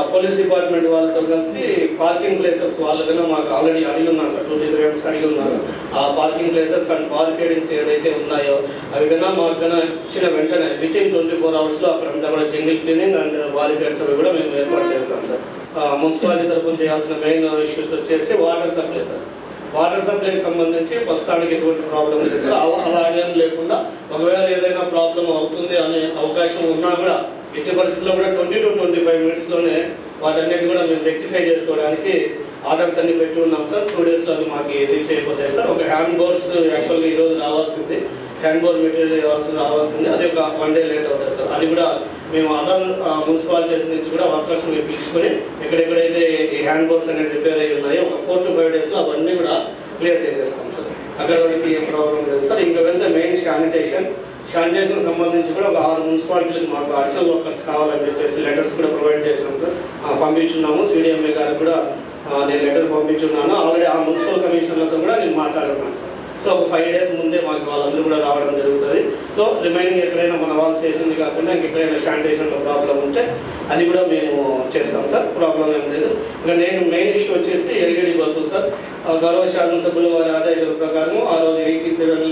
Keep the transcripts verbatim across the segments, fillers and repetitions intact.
Police department వాళ్ళతో కలిసి parking places వాళ్ళు కన్నా మాకు ఆల్రెడీ అడిగి ఉన్నారు సార్, టూ త్రీ అడిగి ఉన్నారు. ఆ పార్కింగ్ ప్లేసెస్ అండ్ బార్కేడింగ్స్ ఏదైతే ఉన్నాయో అవి కన్నా మాకు కన్నా ఇచ్చిన వెంటనే విత్ ఇన్ ట్వంటీ ఫోర్ అవర్స్లో అక్కడంతా కూడా జంగిల్ క్లీనింగ్ అండ్ బారికేడ్స్ అవి కూడా మేము ఏర్పాటు చేస్తాం సార్. మున్సిపాలిటీ తరఫున చేయాల్సిన మెయిన్ ఇష్యూస్ వచ్చేసి వాటర్ సప్లై సార్. వాటర్ సప్లైకి సంబంధించి ప్రస్తుతానికి ఎటువంటి ప్రాబ్లం లేదు సార్. అలా అలాగే లేకుండా ఒకవేళ ఏదైనా ప్రాబ్లం అవుతుంది అనే అవకాశం ఉన్నా కూడా ఎట్టి పరిస్థితుల్లో కూడా ట్వంటీ టు ట్వంటీ ఫైవ్ మినిట్స్లోనే వాటన్నిటి కూడా మేము రెక్టిఫై చేసుకోవడానికి ఆర్డర్స్ అన్ని పెట్టి ఉన్నాం సార్. టూ డేస్లో అది మాకు రీచ్ అయిపోతాయి సార్. ఒక హ్యాండ్ బోర్స్ యాక్చువల్గా ఈరోజు రావాల్సింది, హ్యాండ్ బోర్ మెటీరియల్ రావాల్సింది రావాల్సింది అది ఒక వన్ డే లేట్ అవుతుంది సార్. అది కూడా మేము అదర్ మున్సిపాలిటీస్ నుంచి కూడా వర్కర్స్ మేము పిలుచుకొని ఎక్కడెక్కడైతే ఈ హ్యాండ్ బోర్డ్స్ అనేది రిపేర్ అయ్యి ఉన్నాయో ఒక ఫోర్ టు ఫైవ్ డేస్లో అవన్నీ కూడా క్లియర్ చేసేస్తాం సార్. అక్కడ వాళ్ళకి ఏ ప్రాబ్లం లేదు సార్. ఇంకా వెళ్తే మెయిన్ శానిటేషన్ శానిటేషన్ సంబంధించి కూడా ఒక ఆరు మున్సిపాలిటీలకు మాకు అడిషనల్ వర్కర్స్ కావాలని చెప్పేసి లెటర్స్ కూడా ప్రొవైడ్ చేసినాం సార్, పంపించున్నాము. సిడిఎంఏ గారికి కూడా నేను లెటర్ పంపించున్నాను. ఆల్రెడీ ఆ మున్సిపల్ కమిషనర్లతో కూడా నేను మాట్లాడుతున్నాను సార్. సో ఒక ఫైవ్ డేస్ ముందే మాకు వాళ్ళందరూ కూడా రావడం జరుగుతుంది. సో రిమైనింగ్ ఎక్కడైనా మన వాళ్ళు చేసింది కాకుండా ఇంకెక్కడైనా శానిటేషన్లో ప్రాబ్లం ఉంటే అది కూడా మేము చేస్తాం సార్, ప్రాబ్లం ఏం లేదు. ఇంకా నేను మెయిన్ ఇష్యూ వచ్చేసి ఎల్ఈడి బల్బులు సార్. గౌరవ శాసనసభ్యులు వారి ఆదేశాల ప్రకారం ఆ రోజు ఎయిటీ సెవెన్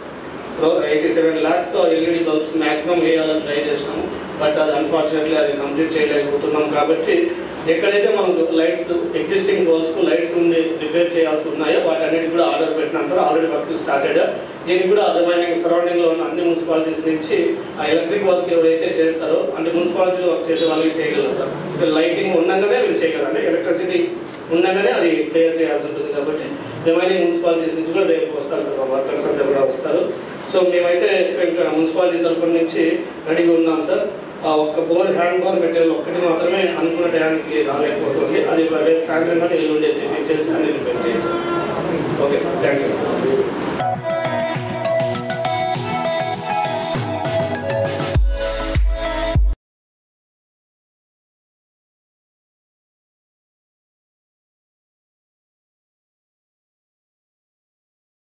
ఎయిటీ సెవెన్ ల్యాక్స్తో ఎల్ఈడి బల్బ్స్ మ్యాక్సిమం వేయాలని ట్రై చేసినాము. బట్ అది అన్ఫార్చునేట్లీ అది కంప్లీట్ చేయలేకపోతున్నాం. కాబట్టి ఎక్కడైతే మనకు లైట్స్ ఎగ్జిస్టింగ్ పోల్స్కు లైట్స్ ఉండి రిపేర్ చేయాల్సి ఉన్నాయో వాటన్నిటికి కూడా ఆర్డర్ పెట్టినాం సార్. Already work started. దీనికి కూడా రిమైనింగ్ సరౌండింగ్లో ఉన్న అన్ని మున్సిపాలిటీస్ నుంచి ఆ ఎలక్ట్రిక్ వర్క్ ఎవరైతే చేస్తారో అంటే మున్సిపాలిటీలో వర్క్ చేసే వాళ్ళకి చేయగలరు సార్. ఇక్కడ లైటింగ్ ఉండగానే వీళ్ళు చేయగలండి, ఎలక్ట్రిసిటీ ఉండగానే అది క్లియర్ చేయాల్సి ఉంటుంది. కాబట్టి రిమైనింగ్ మున్సిపాలిటీస్ నుంచి కూడా రేపు వస్తారు సార్, వర్కర్స్ అంతా కూడా వస్తారు. సో మేమైతే ఇంకా మున్సిపాలిటీ తరఫున నుంచి రెడీగా ఉన్నాం సార్. ఒక్క బోర్ హ్యాండ్ బోర్ మెటీరియల్ ఒక్కటి మాత్రమే అనుకున్న టయానికి రాలేకపోతుంది. అది రేపు సాయంత్రం కానీ ఎల్లుండి తెప్పించేసి అన్ని రిపేర్ చేయొచ్చు.